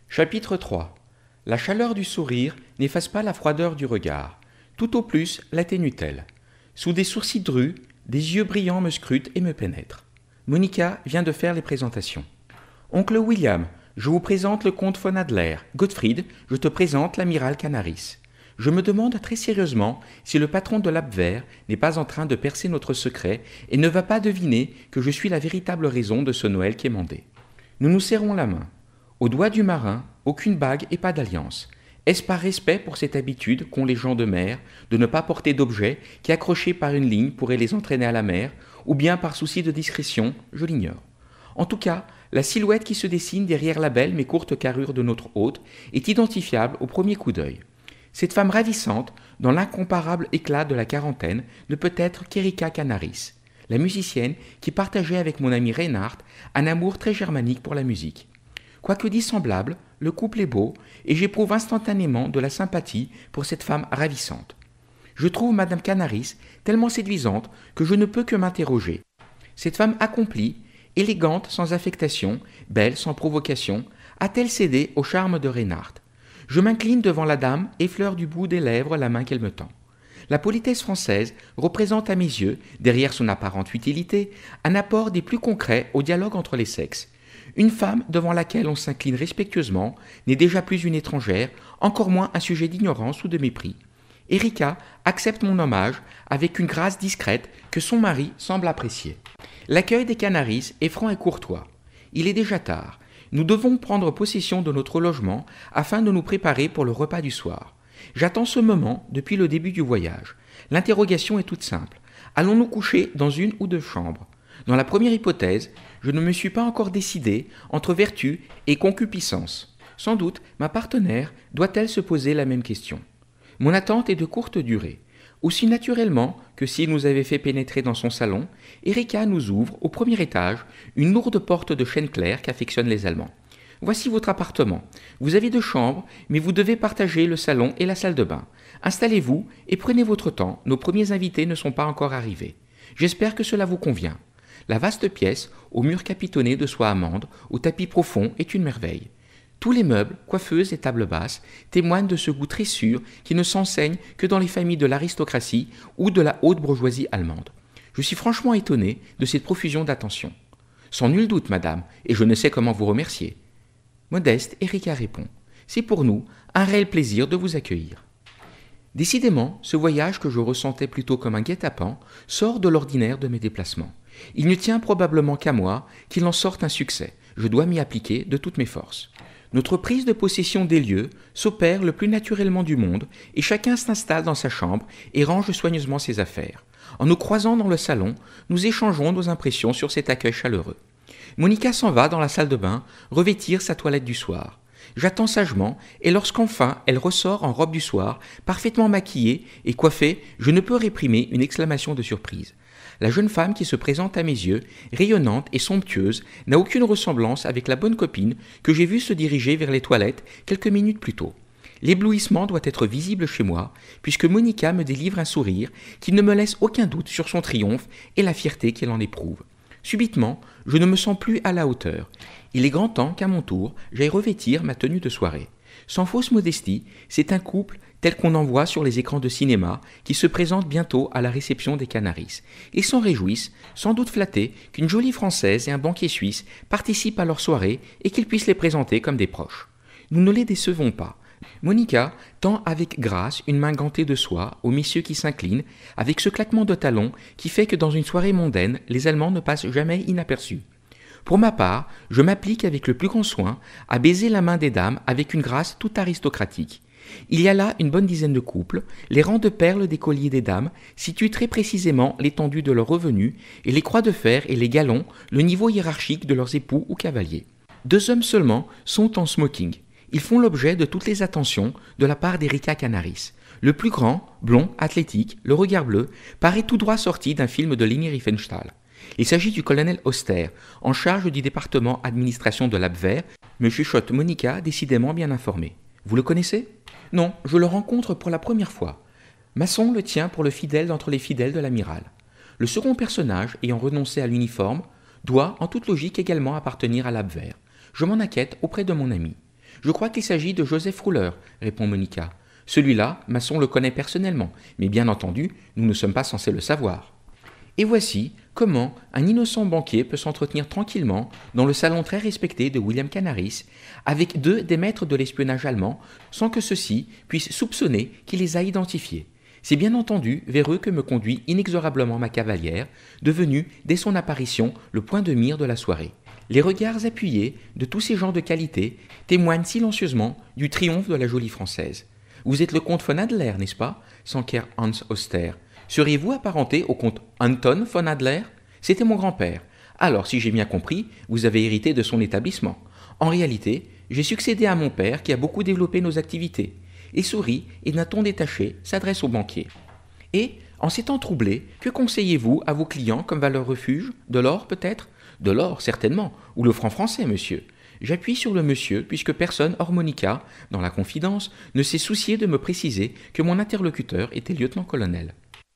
Chapitre 3. La chaleur du sourire n'efface pas la froideur du regard. Tout au plus l'atténue-t-elle. Sous des sourcils drus, des yeux brillants me scrutent et me pénètrent. Monica vient de faire les présentations. Oncle William, je vous présente le comte von Adler. Gottfried, je te présente l'amiral Canaris. Je me demande très sérieusement si le patron de l'Abwehr n'est pas en train de percer notre secret et ne va pas deviner que je suis la véritable raison de ce Noël quémandé. Nous nous serrons la main. Au doigt du marin, aucune bague et pas d'alliance. Est-ce par respect pour cette habitude qu'ont les gens de mer de ne pas porter d'objets qui, accrochés par une ligne, pourraient les entraîner à la mer, ou bien par souci de discrétion, je l'ignore. En tout cas, la silhouette qui se dessine derrière la belle mais courte carrure de notre hôte est identifiable au premier coup d'œil. Cette femme ravissante, dans l'incomparable éclat de la quarantaine, ne peut être qu'Erika Canaris, la musicienne qui partageait avec mon ami Reinhardt un amour très germanique pour la musique. Quoique dissemblable, le couple est beau et j'éprouve instantanément de la sympathie pour cette femme ravissante. Je trouve Madame Canaris tellement séduisante que je ne peux que m'interroger. Cette femme accomplie, élégante sans affectation, belle sans provocation, a-t-elle cédé au charme de Reinhardt ? Je m'incline devant la dame, effleure du bout des lèvres la main qu'elle me tend. La politesse française représente à mes yeux, derrière son apparente utilité, un apport des plus concrets au dialogue entre les sexes. Une femme devant laquelle on s'incline respectueusement n'est déjà plus une étrangère, encore moins un sujet d'ignorance ou de mépris. Erika accepte mon hommage avec une grâce discrète que son mari semble apprécier. L'accueil des Canaris est franc et courtois. Il est déjà tard. Nous devons prendre possession de notre logement afin de nous préparer pour le repas du soir. J'attends ce moment depuis le début du voyage. L'interrogation est toute simple. Allons-nous coucher dans une ou deux chambres ? Dans la première hypothèse, je ne me suis pas encore décidé entre vertu et concupiscence. Sans doute, ma partenaire doit-elle se poser la même question. Mon attente est de courte durée. Aussi naturellement que s'il nous avait fait pénétrer dans son salon, Erika nous ouvre, au premier étage, une lourde porte de chêne clair qu'affectionnent les Allemands. Voici votre appartement. Vous avez 2 chambres, mais vous devez partager le salon et la salle de bain. Installez-vous et prenez votre temps, nos premiers invités ne sont pas encore arrivés. J'espère que cela vous convient. La vaste pièce, aux murs capitonnés de soie amande, au tapis profond, est une merveille. Tous les meubles, coiffeuses et tables basses témoignent de ce goût très sûr qui ne s'enseigne que dans les familles de l'aristocratie ou de la haute bourgeoisie allemande. Je suis franchement étonné de cette profusion d'attention. Sans nul doute, madame, et je ne sais comment vous remercier. Modeste, Erika répond. C'est pour nous un réel plaisir de vous accueillir. Décidément, ce voyage que je ressentais plutôt comme un guet-apens sort de l'ordinaire de mes déplacements. Il ne tient probablement qu'à moi qu'il en sorte un succès. Je dois m'y appliquer de toutes mes forces. Notre prise de possession des lieux s'opère le plus naturellement du monde et chacun s'installe dans sa chambre et range soigneusement ses affaires. En nous croisant dans le salon, nous échangeons nos impressions sur cet accueil chaleureux. Monica s'en va dans la salle de bain revêtir sa toilette du soir. J'attends sagement et lorsqu'enfin elle ressort en robe du soir, parfaitement maquillée et coiffée, je ne peux réprimer une exclamation de surprise. La jeune femme qui se présente à mes yeux, rayonnante et somptueuse, n'a aucune ressemblance avec la bonne copine que j'ai vue se diriger vers les toilettes quelques minutes plus tôt. L'éblouissement doit être visible chez moi, puisque Monica me délivre un sourire qui ne me laisse aucun doute sur son triomphe et la fierté qu'elle en éprouve. Subitement, je ne me sens plus à la hauteur. Il est grand temps qu'à mon tour, j'aille revêtir ma tenue de soirée. Sans fausse modestie, c'est un couple tel qu'on en voit sur les écrans de cinéma qui se présente bientôt à la réception des Canaris et s'en réjouissent, sans doute flattés qu'une jolie Française et un banquier suisse participent à leur soirée et qu'ils puissent les présenter comme des proches. Nous ne les décevons pas. Monica tend avec grâce une main gantée de soie aux messieurs qui s'inclinent, avec ce claquement de talons qui fait que dans une soirée mondaine, les Allemands ne passent jamais inaperçus. Pour ma part, je m'applique avec le plus grand soin à baiser la main des dames avec une grâce tout aristocratique. Il y a là une bonne dizaine de couples, les rangs de perles des colliers des dames situent très précisément l'étendue de leurs revenus et les croix de fer et les galons le niveau hiérarchique de leurs époux ou cavaliers. 2 hommes seulement sont en smoking. Ils font l'objet de toutes les attentions de la part d'Erika Canaris. Le plus grand, blond, athlétique, le regard bleu, paraît tout droit sorti d'un film de Leni Riefenstahl. Il s'agit du colonel Auster, en charge du département administration de l'Abwehr, me chuchote Monica, décidément bien informée. Vous le connaissez ? Non, je le rencontre pour la première fois. Masson le tient pour le fidèle d'entre les fidèles de l'amiral. Le second personnage, ayant renoncé à l'uniforme, doit, en toute logique, également appartenir à l'Abwehr. Je m'en inquiète auprès de mon ami. Je crois qu'il s'agit de Joseph Rouler, répond Monica. Celui-là, Masson le connaît personnellement, mais bien entendu, nous ne sommes pas censés le savoir. Et voici comment un innocent banquier peut s'entretenir tranquillement dans le salon très respecté de William Canaris avec deux des maîtres de l'espionnage allemand sans que ceux-ci puissent soupçonner qu'il les a identifiés. C'est bien entendu vers eux que me conduit inexorablement ma cavalière, devenue, dès son apparition, le point de mire de la soirée. Les regards appuyés de tous ces gens de qualité témoignent silencieusement du triomphe de la jolie Française. Vous êtes le comte von Adler, n'est-ce pas s'enquiert Hans Oster. Seriez-vous apparenté au comte Anton von Adler? C'était mon grand-père. Alors, si j'ai bien compris, vous avez hérité de son établissement. En réalité, j'ai succédé à mon père qui a beaucoup développé nos activités. Et sourit et d'un ton détaché s'adresse au banquier. Et, en ces temps troublés, que conseillez-vous à vos clients comme valeur refuge? De l'or peut-être? De l'or, certainement, ou le franc français, monsieur. J'appuie sur le monsieur puisque personne hors Monica, dans la confidence, ne s'est soucié de me préciser que mon interlocuteur était lieutenant-colonel.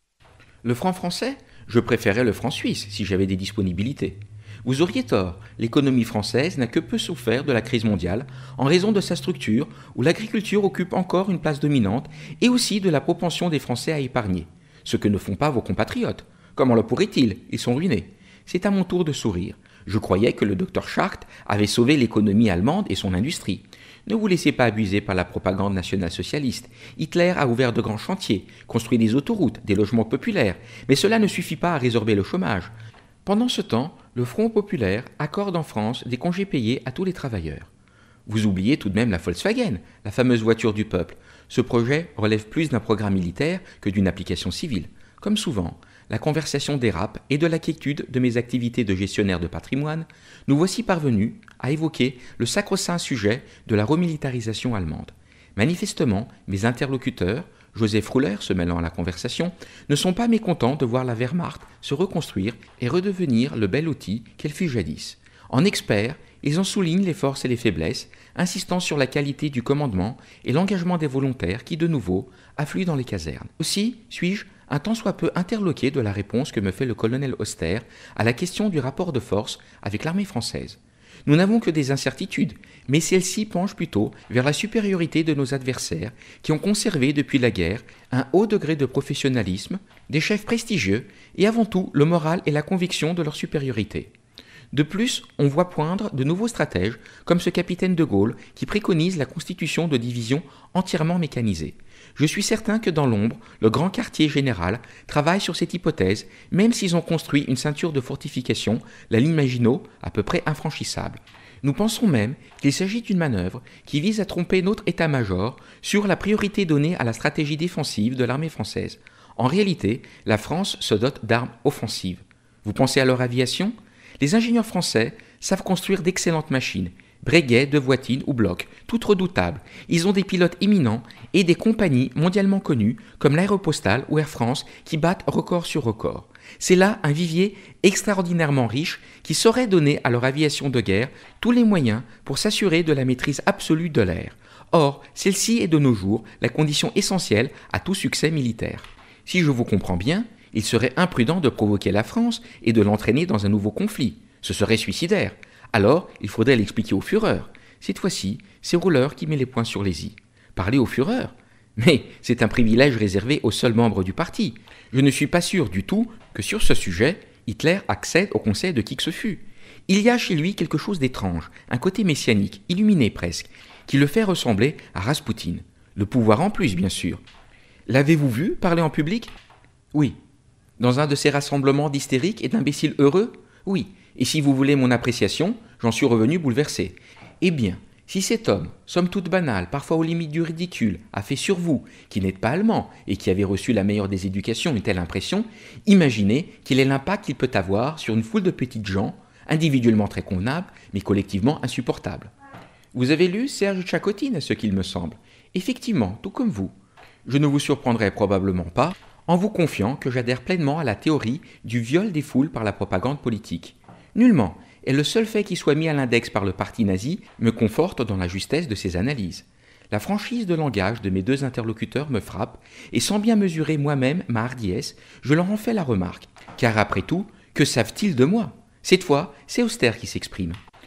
Le franc français? Je préférais le franc suisse si j'avais des disponibilités. Vous auriez tort, l'économie française n'a que peu souffert de la crise mondiale en raison de sa structure où l'agriculture occupe encore une place dominante et aussi de la propension des Français à épargner. Ce que ne font pas vos compatriotes. Comment le pourraient-ils? Ils sont ruinés. C'est à mon tour de sourire. Je croyais que le docteur Schacht avait sauvé l'économie allemande et son industrie. Ne vous laissez pas abuser par la propagande nationale-socialiste. Hitler a ouvert de grands chantiers, construit des autoroutes, des logements populaires, mais cela ne suffit pas à résorber le chômage. Pendant ce temps, le Front populaire accorde en France des congés payés à tous les travailleurs. Vous oubliez tout de même la Volkswagen, la fameuse voiture du peuple. Ce projet relève plus d'un programme militaire que d'une application civile. Comme souvent, la conversation dérape et de l'inquiétude de mes activités de gestionnaire de patrimoine, nous voici parvenus à évoquer le sacro-saint sujet de la remilitarisation allemande. Manifestement, mes interlocuteurs, Joseph Rouler se mêlant à la conversation, ne sont pas mécontents de voir la Wehrmacht se reconstruire et redevenir le bel outil qu'elle fut jadis. En experts, ils en soulignent les forces et les faiblesses, insistant sur la qualité du commandement et l'engagement des volontaires qui, de nouveau, affluent dans les casernes. Aussi, suis-je un tant soit peu interloqué de la réponse que me fait le colonel Oster à la question du rapport de force avec l'armée française. Nous n'avons que des incertitudes, mais celles-ci penchent plutôt vers la supériorité de nos adversaires qui ont conservé depuis la guerre un haut degré de professionnalisme, des chefs prestigieux et avant tout le moral et la conviction de leur supériorité. De plus, on voit poindre de nouveaux stratèges comme ce capitaine de Gaulle qui préconise la constitution de divisions entièrement mécanisées. Je suis certain que dans l'ombre, le grand quartier général travaille sur cette hypothèse, même s'ils ont construit une ceinture de fortification, la ligne Maginot, à peu près infranchissable. Nous pensons même qu'il s'agit d'une manœuvre qui vise à tromper notre état-major sur la priorité donnée à la stratégie défensive de l'armée française. En réalité, la France se dote d'armes offensives. Vous pensez à leur aviation ? Les ingénieurs français savent construire d'excellentes machines, Breguet, De Voitine ou Bloch, toutes redoutables. Ils ont des pilotes éminents et des compagnies mondialement connues comme l'Aéropostale ou Air France qui battent record sur record. C'est là un vivier extraordinairement riche qui saurait donner à leur aviation de guerre tous les moyens pour s'assurer de la maîtrise absolue de l'air. Or, celle-ci est de nos jours la condition essentielle à tout succès militaire. Si je vous comprends bien, il serait imprudent de provoquer la France et de l'entraîner dans un nouveau conflit. Ce serait suicidaire. Alors, il faudrait l'expliquer au Führer. Cette fois-ci, c'est Rouler qui met les points sur les i. Parler au Führer? Mais c'est un privilège réservé aux seuls membres du parti. Je ne suis pas sûr du tout que sur ce sujet, Hitler accède au conseil de qui que ce fût. Il y a chez lui quelque chose d'étrange, un côté messianique, illuminé presque, qui le fait ressembler à Raspoutine. Le pouvoir en plus, bien sûr. L'avez-vous vu parler en public? Oui. Dans un de ces rassemblements d'hystériques et d'imbéciles heureux? Oui. Et si vous voulez mon appréciation, j'en suis revenu bouleversé. Eh bien, si cet homme, somme toute banal, parfois aux limites du ridicule, a fait sur vous, qui n'êtes pas allemand et qui avez reçu la meilleure des éducations, une telle impression, imaginez quel est l'impact qu'il peut avoir sur une foule de petites gens, individuellement très convenables, mais collectivement insupportables. Vous avez lu Serge Tchakotine, à ce qu'il me semble. Effectivement, tout comme vous. Je ne vous surprendrai probablement pas en vous confiant que j'adhère pleinement à la théorie du viol des foules par la propagande politique. Nullement, et le seul fait qu'il soit mis à l'index par le parti nazi me conforte dans la justesse de ses analyses. La franchise de langage de mes deux interlocuteurs me frappe, et sans bien mesurer moi-même ma hardiesse, je leur en fais la remarque. Car après tout, que savent-ils de moi? Cette fois, c'est Oster qui s'exprime.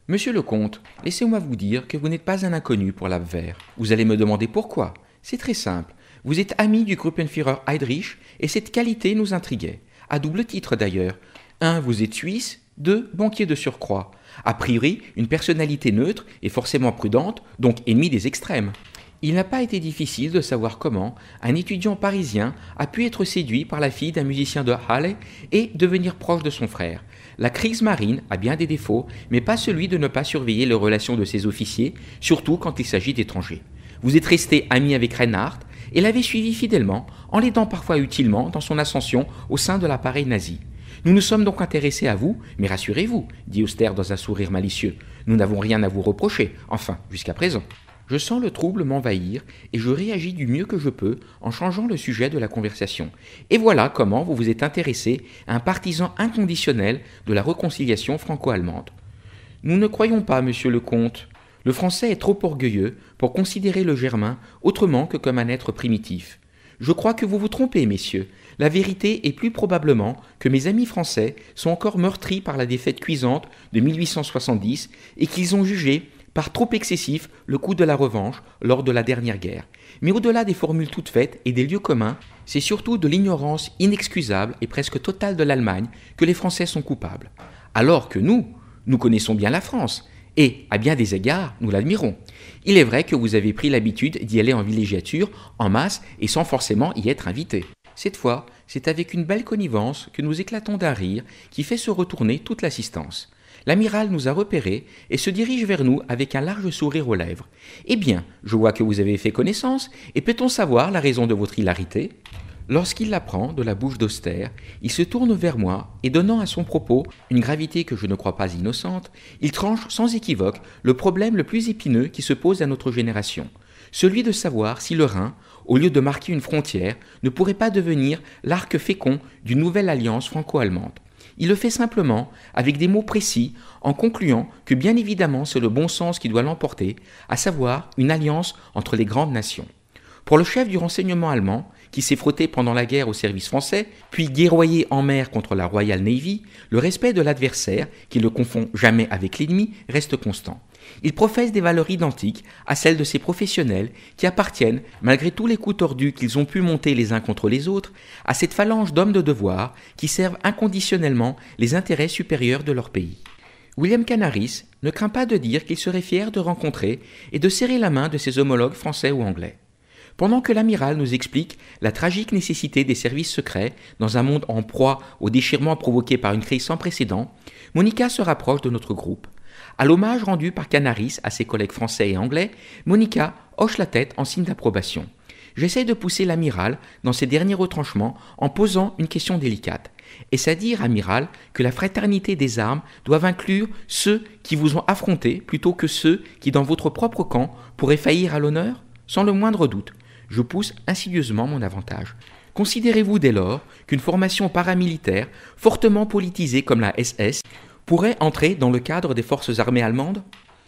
Monsieur le comte, laissez-moi vous dire que vous n'êtes pas un inconnu pour l'Abwehr. Vous allez me demander pourquoi. C'est très simple. Vous êtes ami du Gruppenführer Heydrich et cette qualité nous intriguait. À double titre d'ailleurs. 1. Vous êtes suisse. 2. Banquier de surcroît. A priori, une personnalité neutre et forcément prudente, donc ennemi des extrêmes. Il n'a pas été difficile de savoir comment un étudiant parisien a pu être séduit par la fille d'un musicien de Halle et devenir proche de son frère. La Kriegsmarine a bien des défauts, mais pas celui de ne pas surveiller les relations de ses officiers, surtout quand il s'agit d'étrangers. Vous êtes resté ami avec Reinhardt et l'avez suivi fidèlement, en l'aidant parfois utilement dans son ascension au sein de l'appareil nazi. Nous nous sommes donc intéressés à vous, mais rassurez-vous, dit Auster dans un sourire malicieux, nous n'avons rien à vous reprocher, enfin, jusqu'à présent. Je sens le trouble m'envahir et je réagis du mieux que je peux en changeant le sujet de la conversation. Et voilà comment vous vous êtes intéressé à un partisan inconditionnel de la réconciliation franco-allemande. Nous ne croyons pas, monsieur le comte. Le français est trop orgueilleux pour considérer le germain autrement que comme un être primitif. Je crois que vous vous trompez, messieurs. La vérité est plus probablement que mes amis français sont encore meurtris par la défaite cuisante de 1870 et qu'ils ont jugé par trop excessif le coup de la revanche lors de la dernière guerre. Mais au-delà des formules toutes faites et des lieux communs, c'est surtout de l'ignorance inexcusable et presque totale de l'Allemagne que les Français sont coupables. Alors que nous connaissons bien la France, et, à bien des égards, nous l'admirons. Il est vrai que vous avez pris l'habitude d'y aller en villégiature, en masse, et sans forcément y être invité. Cette fois, c'est avec une belle connivence que nous éclatons d'un rire qui fait se retourner toute l'assistance. L'amiral nous a repérés et se dirige vers nous avec un large sourire aux lèvres. « Eh bien, je vois que vous avez fait connaissance, et peut-on savoir la raison de votre hilarité ?» Lorsqu'il l'apprend de la bouche d'Auster, il se tourne vers moi et donnant à son propos une gravité que je ne crois pas innocente, il tranche sans équivoque le problème le plus épineux qui se pose à notre génération, celui de savoir si le Rhin, au lieu de marquer une frontière, ne pourrait pas devenir l'arc fécond d'une nouvelle alliance franco-allemande. Il le fait simplement, avec des mots précis, en concluant que bien évidemment c'est le bon sens qui doit l'emporter, à savoir une alliance entre les grandes nations. Pour le chef du renseignement allemand, qui s'est frotté pendant la guerre au service français, puis guerroyé en mer contre la Royal Navy, le respect de l'adversaire, qui ne confond jamais avec l'ennemi, reste constant. Il professe des valeurs identiques à celles de ces professionnels qui appartiennent, malgré tous les coups tordus qu'ils ont pu monter les uns contre les autres, à cette phalange d'hommes de devoir qui servent inconditionnellement les intérêts supérieurs de leur pays. William Canaris ne craint pas de dire qu'il serait fier de rencontrer et de serrer la main de ses homologues français ou anglais. Pendant que l'amiral nous explique la tragique nécessité des services secrets dans un monde en proie au déchirement provoqué par une crise sans précédent, Monica se rapproche de notre groupe. À l'hommage rendu par Canaris à ses collègues français et anglais, Monica hoche la tête en signe d'approbation. J'essaie de pousser l'amiral dans ses derniers retranchements en posant une question délicate. Est-ce à dire, amiral, que la fraternité des armes doit inclure ceux qui vous ont affronté plutôt que ceux qui, dans votre propre camp, pourraient faillir à l'honneur ? Sans le moindre doute. Je pousse insidieusement mon avantage. Considérez-vous dès lors qu'une formation paramilitaire, fortement politisée comme la SS, pourrait entrer dans le cadre des forces armées allemandes ?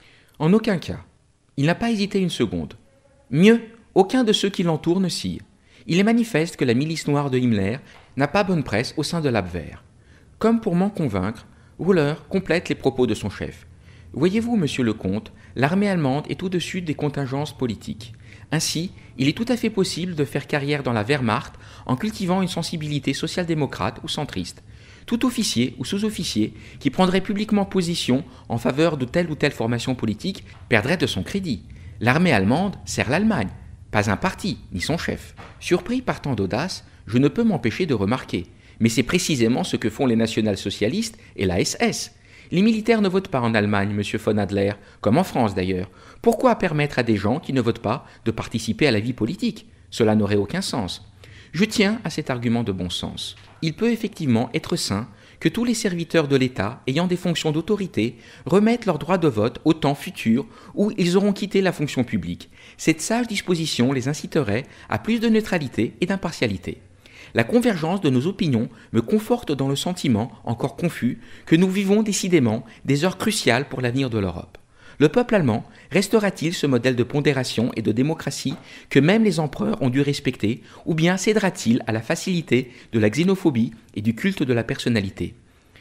En aucun cas. Il n'a pas hésité une seconde. Mieux, aucun de ceux qui l'entourent ne scie. Il est manifeste que la milice noire de Himmler n'a pas bonne presse au sein de l'Abwehr. Comme pour m'en convaincre, Wöhler complète les propos de son chef. Voyez-vous, monsieur le comte, l'armée allemande est au-dessus des contingences politiques. Ainsi, il est tout à fait possible de faire carrière dans la Wehrmacht en cultivant une sensibilité social-démocrate ou centriste. Tout officier ou sous-officier qui prendrait publiquement position en faveur de telle ou telle formation politique perdrait de son crédit. L'armée allemande sert l'Allemagne, pas un parti, ni son chef. Surpris par tant d'audace, je ne peux m'empêcher de remarquer. Mais c'est précisément ce que font les national-socialistes et la SS. Les militaires ne votent pas en Allemagne, monsieur von Adler, comme en France d'ailleurs. Pourquoi permettre à des gens qui ne votent pas de participer à la vie politique ? Cela n'aurait aucun sens. Je tiens à cet argument de bon sens. Il peut effectivement être sain que tous les serviteurs de l'État ayant des fonctions d'autorité remettent leur droit de vote au temps futur où ils auront quitté la fonction publique. Cette sage disposition les inciterait à plus de neutralité et d'impartialité. La convergence de nos opinions me conforte dans le sentiment, encore confus, que nous vivons décidément des heures cruciales pour l'avenir de l'Europe. Le peuple allemand restera-t-il ce modèle de pondération et de démocratie que même les empereurs ont dû respecter, ou bien cédera-t-il à la facilité de la xénophobie et du culte de la personnalité ?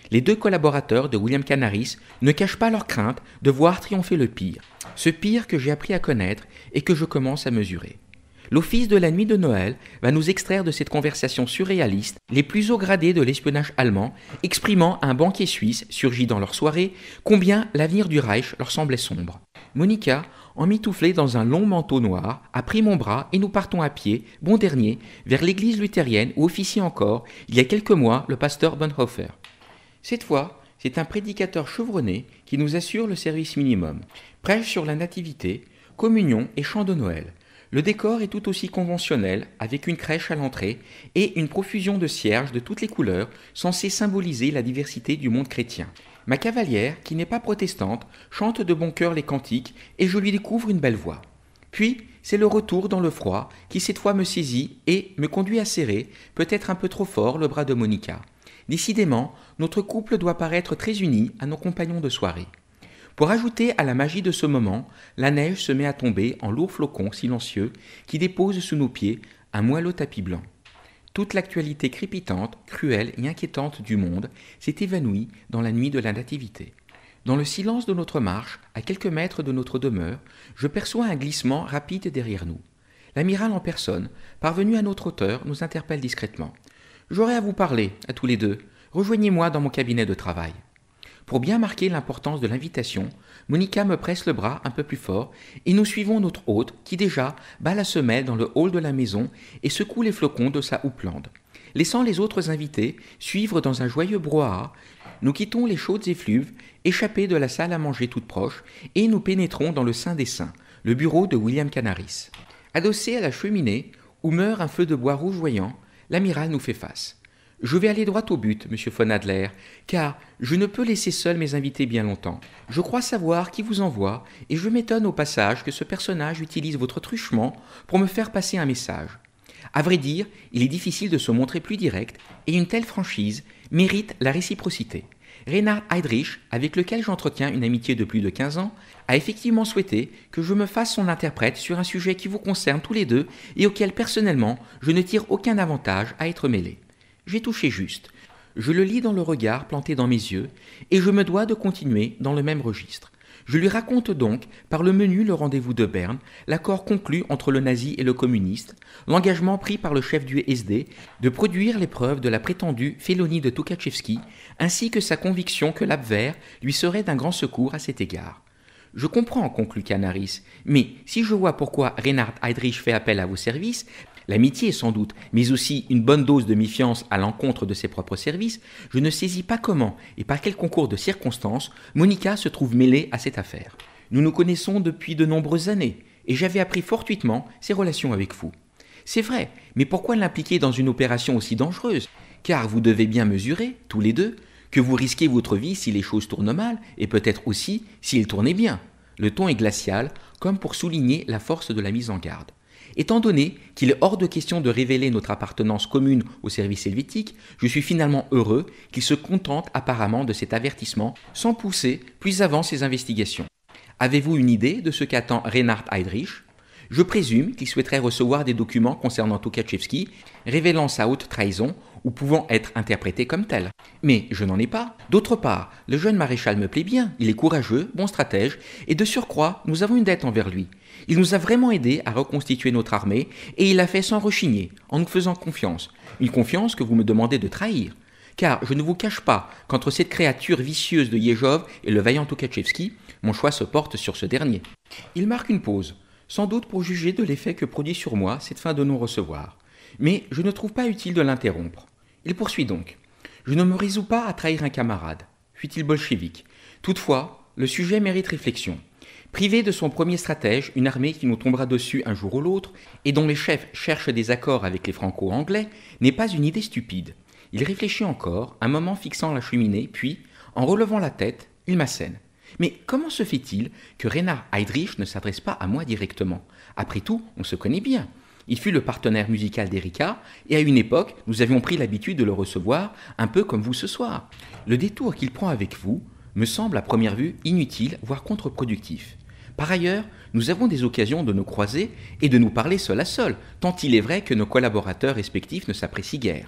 Les deux collaborateurs de William Canaris ne cachent pas leur crainte de voir triompher le pire. Ce pire que j'ai appris à connaître et que je commence à mesurer. L'Office de la nuit de Noël va nous extraire de cette conversation surréaliste les plus hauts gradés de l'espionnage allemand, exprimant à un banquier suisse, surgi dans leur soirée, combien l'avenir du Reich leur semblait sombre. Monica, emmitouflée dans un long manteau noir, a pris mon bras et nous partons à pied, bon dernier, vers l'église luthérienne où officie encore, il y a quelques mois, le pasteur Bonhoeffer. Cette fois, c'est un prédicateur chevronné qui nous assure le service minimum. Prêche sur la nativité, communion et chant de Noël. Le décor est tout aussi conventionnel, avec une crèche à l'entrée et une profusion de cierges de toutes les couleurs, censés symboliser la diversité du monde chrétien. Ma cavalière, qui n'est pas protestante, chante de bon cœur les cantiques et je lui découvre une belle voix. Puis, c'est le retour dans le froid qui cette fois me saisit et me conduit à serrer, peut-être un peu trop fort, le bras de Monica. Décidément, notre couple doit paraître très uni à nos compagnons de soirée. Pour ajouter à la magie de ce moment, la neige se met à tomber en lourds flocons silencieux qui déposent sous nos pieds un moelleux tapis blanc. Toute l'actualité crépitante, cruelle et inquiétante du monde s'est évanouie dans la nuit de la nativité. Dans le silence de notre marche, à quelques mètres de notre demeure, je perçois un glissement rapide derrière nous. L'amiral en personne, parvenu à notre hauteur, nous interpelle discrètement. « J'aurais à vous parler, à tous les deux. Rejoignez-moi dans mon cabinet de travail. » Pour bien marquer l'importance de l'invitation, Monica me presse le bras un peu plus fort et nous suivons notre hôte qui déjà bat la semelle dans le hall de la maison et secoue les flocons de sa houppelande. Laissant les autres invités suivre dans un joyeux brouhaha, nous quittons les chaudes effluves, échappés de la salle à manger toute proche, et nous pénétrons dans le Saint des Saints, le bureau de William Canaris. Adossé à la cheminée, où meurt un feu de bois rougeoyant, l'amiral nous fait face. Je vais aller droit au but, monsieur von Adler, car je ne peux laisser seuls mes invités bien longtemps. Je crois savoir qui vous envoie, et je m'étonne au passage que ce personnage utilise votre truchement pour me faire passer un message. À vrai dire, il est difficile de se montrer plus direct, et une telle franchise mérite la réciprocité. Reinhard Heydrich, avec lequel j'entretiens une amitié de plus de 15 ans, a effectivement souhaité que je me fasse son interprète sur un sujet qui vous concerne tous les deux et auquel personnellement je ne tire aucun avantage à être mêlé. J'ai touché juste. Je le lis dans le regard planté dans mes yeux, et je me dois de continuer dans le même registre. Je lui raconte donc, par le menu Le Rendez-vous de Berne, l'accord conclu entre le nazi et le communiste, l'engagement pris par le chef du SD de produire les preuves de la prétendue félonie de Tukhachevski, ainsi que sa conviction que l'Abwehr lui serait d'un grand secours à cet égard. Je comprends, conclut Canaris, mais si je vois pourquoi Reinhard Heydrich fait appel à vos services, l'amitié sans doute, mais aussi une bonne dose de méfiance à l'encontre de ses propres services, je ne saisis pas comment et par quel concours de circonstances Monica se trouve mêlée à cette affaire. Nous nous connaissons depuis de nombreuses années, et j'avais appris fortuitement ses relations avec vous. C'est vrai, mais pourquoi l'impliquer dans une opération aussi dangereuse ? Car vous devez bien mesurer, tous les deux, que vous risquez votre vie si les choses tournent mal, et peut-être aussi s'ils tournaient bien. Le ton est glacial, comme pour souligner la force de la mise en garde. Étant donné qu'il est hors de question de révéler notre appartenance commune au service helvétique, je suis finalement heureux qu'il se contente apparemment de cet avertissement sans pousser plus avant ses investigations. Avez-vous une idée de ce qu'attend Reinhard Heydrich ? Je présume qu'il souhaiterait recevoir des documents concernant Tukhachevski, révélant sa haute trahison ou pouvant être interprétés comme tels. Mais je n'en ai pas. D'autre part, le jeune maréchal me plaît bien, il est courageux, bon stratège, et de surcroît, nous avons une dette envers lui. Il nous a vraiment aidés à reconstituer notre armée, et il l'a fait sans rechigner, en nous faisant confiance. Une confiance que vous me demandez de trahir. Car je ne vous cache pas qu'entre cette créature vicieuse de Yezhov et le vaillant Tukhachevski, mon choix se porte sur ce dernier. Il marque une pause, sans doute pour juger de l'effet que produit sur moi cette fin de non-recevoir. Mais je ne trouve pas utile de l'interrompre. Il poursuit donc. Je ne me résous pas à trahir un camarade, fût-il bolchevique. Toutefois, le sujet mérite réflexion. Privé de son premier stratège, une armée qui nous tombera dessus un jour ou l'autre, et dont les chefs cherchent des accords avec les franco-anglais, n'est pas une idée stupide. Il réfléchit encore, un moment fixant la cheminée, puis, en relevant la tête, il m'assène. Mais comment se fait-il que Reinhard Heydrich ne s'adresse pas à moi directement ? Après tout, on se connaît bien. Il fut le partenaire musical d'Erika, et à une époque, nous avions pris l'habitude de le recevoir, un peu comme vous ce soir. Le détour qu'il prend avec vous me semble à première vue inutile, voire contre-productif. Par ailleurs, nous avons des occasions de nous croiser et de nous parler seul à seul, tant il est vrai que nos collaborateurs respectifs ne s'apprécient guère.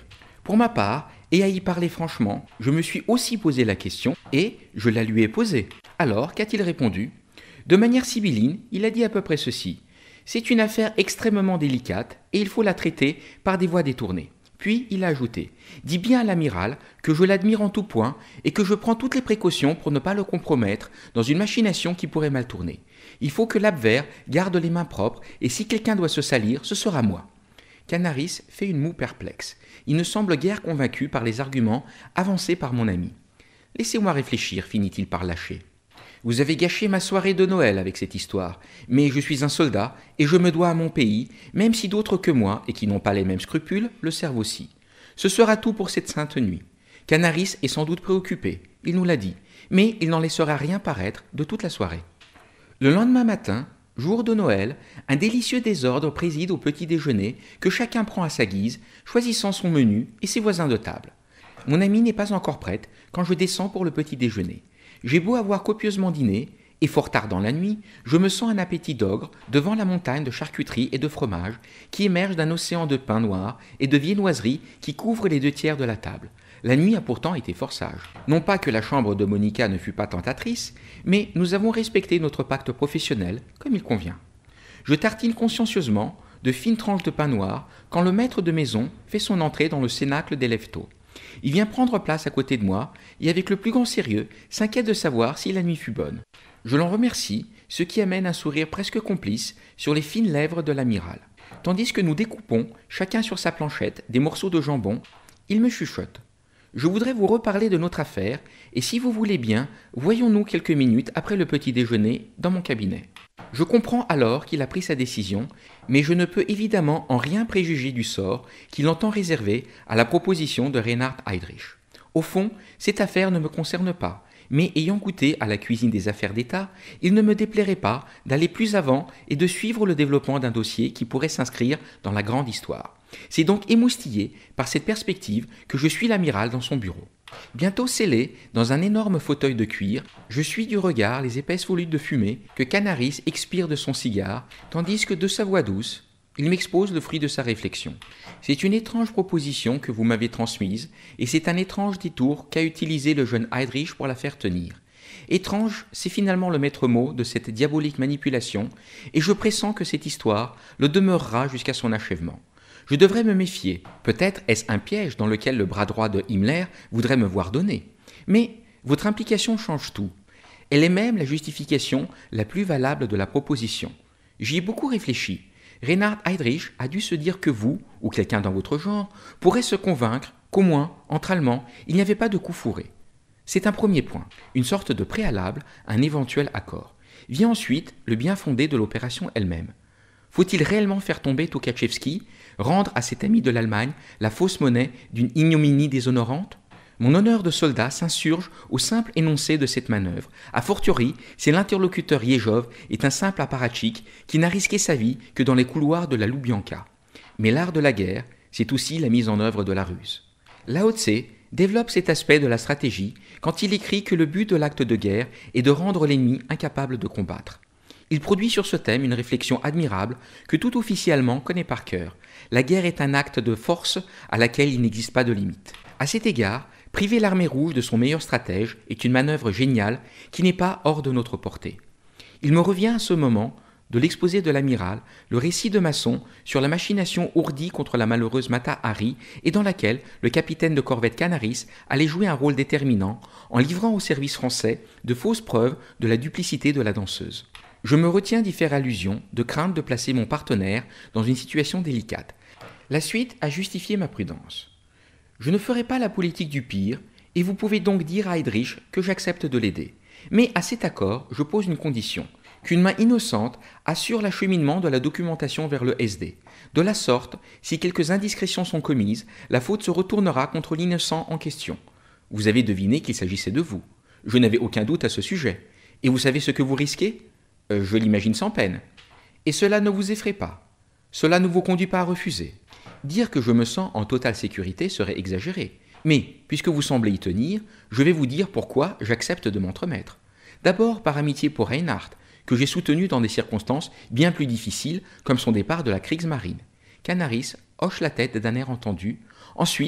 Pour ma part, et à y parler franchement, je me suis aussi posé la question et je la lui ai posée. Alors, qu'a-t-il répondu? De manière sibylline, il a dit à peu près ceci. C'est une affaire extrêmement délicate et il faut la traiter par des voies détournées. Puis il a ajouté « Dis bien à l'amiral que je l'admire en tout point et que je prends toutes les précautions pour ne pas le compromettre dans une machination qui pourrait mal tourner. Il faut que l'Abwehr garde les mains propres et si quelqu'un doit se salir, ce sera moi. » Canaris fait une moue perplexe. Il ne semble guère convaincu par les arguments avancés par mon ami. « Laissez-moi réfléchir, finit-il par lâcher. Vous avez gâché ma soirée de Noël avec cette histoire, mais je suis un soldat et je me dois à mon pays, même si d'autres que moi, et qui n'ont pas les mêmes scrupules, le servent aussi. Ce sera tout pour cette sainte nuit. Canaris est sans doute préoccupé, il nous l'a dit, mais il n'en laissera rien paraître de toute la soirée. Le lendemain matin, jour de Noël, un délicieux désordre préside au petit déjeuner que chacun prend à sa guise, choisissant son menu et ses voisins de table. Mon amie n'est pas encore prête quand je descends pour le petit déjeuner. J'ai beau avoir copieusement dîné, et fort tard dans la nuit, je me sens un appétit d'ogre devant la montagne de charcuterie et de fromage qui émerge d'un océan de pain noir et de viennoiseries qui couvre les 2/3 de la table. La nuit a pourtant été fort sage. Non pas que la chambre de Monica ne fût pas tentatrice, mais nous avons respecté notre pacte professionnel comme il convient. Je tartine consciencieusement de fines tranches de pain noir quand le maître de maison fait son entrée dans le cénacle des lève-tôt. Il vient prendre place à côté de moi et avec le plus grand sérieux s'inquiète de savoir si la nuit fut bonne. Je l'en remercie, ce qui amène un sourire presque complice sur les fines lèvres de l'amiral. Tandis que nous découpons, chacun sur sa planchette, des morceaux de jambon, il me chuchote. Je voudrais vous reparler de notre affaire et si vous voulez bien, voyons-nous quelques minutes après le petit déjeuner dans mon cabinet. Je comprends alors qu'il a pris sa décision, mais je ne peux évidemment en rien préjuger du sort qu'il entend réserver à la proposition de Reinhard Heydrich. Au fond, cette affaire ne me concerne pas, mais ayant goûté à la cuisine des affaires d'État, il ne me déplairait pas d'aller plus avant et de suivre le développement d'un dossier qui pourrait s'inscrire dans la grande histoire. C'est donc émoustillé par cette perspective que je suis l'amiral dans son bureau. Bientôt scellé dans un énorme fauteuil de cuir, je suis du regard les épaisses volutes de fumée que Canaris expire de son cigare, tandis que de sa voix douce, il m'expose le fruit de sa réflexion. C'est une étrange proposition que vous m'avez transmise, et c'est un étrange détour qu'a utilisé le jeune Heydrich pour la faire tenir. Étrange, c'est finalement le maître mot de cette diabolique manipulation, et je pressens que cette histoire le demeurera jusqu'à son achèvement. Je devrais me méfier. Peut-être est-ce un piège dans lequel le bras droit de Himmler voudrait me voir donner. Mais votre implication change tout. Elle est même la justification la plus valable de la proposition. J'y ai beaucoup réfléchi. Reinhard Heydrich a dû se dire que vous, ou quelqu'un dans votre genre, pourrait se convaincre qu'au moins, entre Allemands, il n'y avait pas de coup fourré. C'est un premier point, une sorte de préalable à un éventuel accord. Vient ensuite le bien fondé de l'opération elle-même. Faut-il réellement faire tomber Tukhachevski, rendre à cet ami de l'Allemagne la fausse monnaie d'une ignominie déshonorante? Mon honneur de soldat s'insurge au simple énoncé de cette manœuvre, a fortiori si l'interlocuteur Yejov est un simple apparatchik qui n'a risqué sa vie que dans les couloirs de la Loubianka. Mais l'art de la guerre, c'est aussi la mise en œuvre de la ruse. Lao Tse développe cet aspect de la stratégie quand il écrit que le but de l'acte de guerre est de rendre l'ennemi incapable de combattre. Il produit sur ce thème une réflexion admirable que tout officier allemand connaît par cœur. La guerre est un acte de force à laquelle il n'existe pas de limite. À cet égard, priver l'armée rouge de son meilleur stratège est une manœuvre géniale qui n'est pas hors de notre portée. Il me revient à ce moment de l'exposé de l'amiral, le récit de Masson sur la machination ourdie contre la malheureuse Mata Hari et dans laquelle le capitaine de corvette Canaris allait jouer un rôle déterminant en livrant au service français de fausses preuves de la duplicité de la danseuse. Je me retiens d'y faire allusion, de crainte de placer mon partenaire dans une situation délicate. La suite a justifié ma prudence. Je ne ferai pas la politique du pire, et vous pouvez donc dire à Heydrich que j'accepte de l'aider. Mais à cet accord, je pose une condition, qu'une main innocente assure l'acheminement de la documentation vers le SD. De la sorte, si quelques indiscrétions sont commises, la faute se retournera contre l'innocent en question. Vous avez deviné qu'il s'agissait de vous. Je n'avais aucun doute à ce sujet. Et vous savez ce que vous risquez ? Je l'imagine sans peine. Et cela ne vous effraie pas. Cela ne vous conduit pas à refuser. Dire que je me sens en totale sécurité serait exagéré. Mais, puisque vous semblez y tenir, je vais vous dire pourquoi j'accepte de m'entremettre. D'abord par amitié pour Reinhard, que j'ai soutenu dans des circonstances bien plus difficiles, comme son départ de la Kriegsmarine. Canaris hoche la tête d'un air entendu. Ensuite,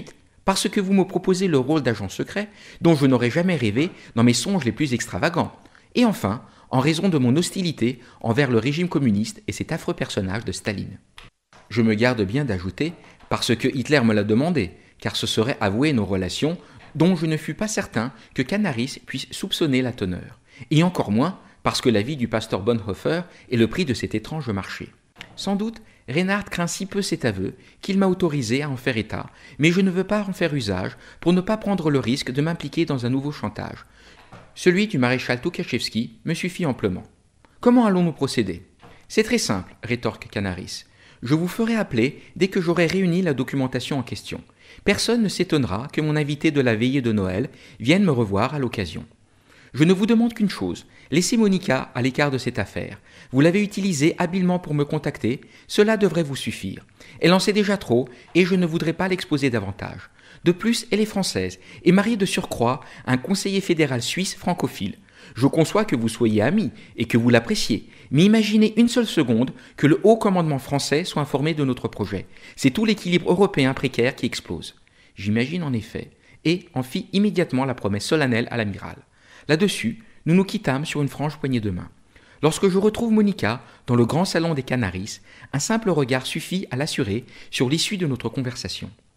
parce que vous me proposez le rôle d'agent secret dont je n'aurais jamais rêvé dans mes songes les plus extravagants. Et enfin, en raison de mon hostilité envers le régime communiste et cet affreux personnage de Staline. Je me garde bien d'ajouter parce que Hitler me l'a demandé, car ce serait avouer nos relations dont je ne fus pas certain que Canaris puisse soupçonner la teneur, et encore moins parce que la vie du pasteur Bonhoeffer est le prix de cet étrange marché. Sans doute, Reinhard craint si peu cet aveu qu'il m'a autorisé à en faire état, mais je ne veux pas en faire usage pour ne pas prendre le risque de m'impliquer dans un nouveau chantage. Celui du maréchal Tukhachevski me suffit amplement. Comment allons-nous procéder ? C'est très simple, rétorque Canaris. Je vous ferai appeler dès que j'aurai réuni la documentation en question. Personne ne s'étonnera que mon invité de la veillée de Noël vienne me revoir à l'occasion. Je ne vous demande qu'une chose, laissez Monica à l'écart de cette affaire. Vous l'avez utilisée habilement pour me contacter, cela devrait vous suffire. Elle en sait déjà trop et je ne voudrais pas l'exposer davantage. De plus, elle est française et mariée de surcroît à un conseiller fédéral suisse francophile. Je conçois que vous soyez amis et que vous l'appréciez, mais imaginez une seule seconde que le haut commandement français soit informé de notre projet. C'est tout l'équilibre européen précaire qui explose. J'imagine en effet, et en fit immédiatement la promesse solennelle à l'amiral. Là-dessus, nous nous quittâmes sur une franche poignée de main. Lorsque je retrouve Monica dans le grand salon des Canaris, un simple regard suffit à l'assurer sur l'issue de notre conversation.